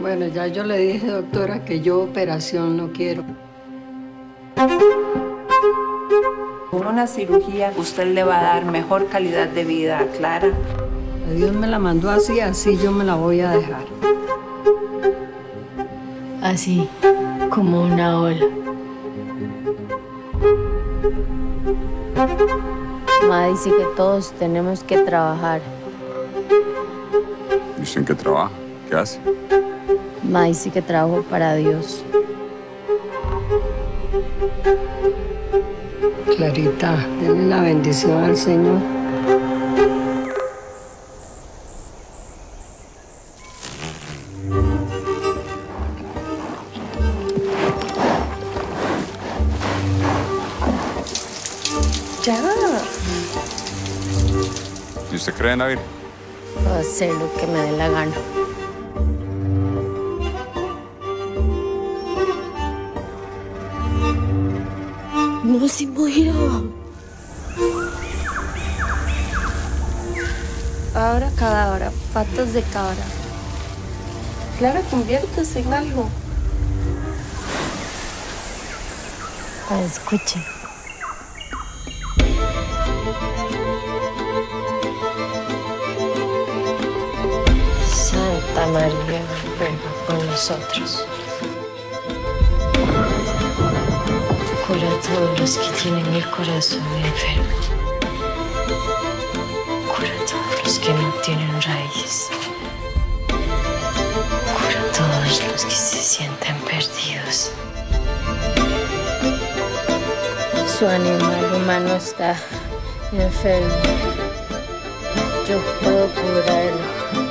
Bueno, ya yo le dije, doctora, que yo operación no quiero. Con una cirugía, usted le va a dar mejor calidad de vida a Clara. Dios me la mandó así, así yo me la voy a dejar. Así, como una ola. Ma dice que todos tenemos que trabajar. ¿Y usted en qué trabaja? ¿Qué hace? Ma dice que trabajo para Dios. Clarita, denle la bendición al Señor. Ya. ¿Y usted cree en la Virgen? Puedo hacer lo que me dé la gana. No se murió. Ahora cada hora, patas de cabra. Clara, conviértese en algo. Escuche. Santa María, ruega por nosotros. Cura a todos los que tienen el corazón enfermo. Cura a todos los que no tienen raíz. Cura a todos los que se sienten perdidos. Su animal humano está enfermo. Yo puedo curarlo.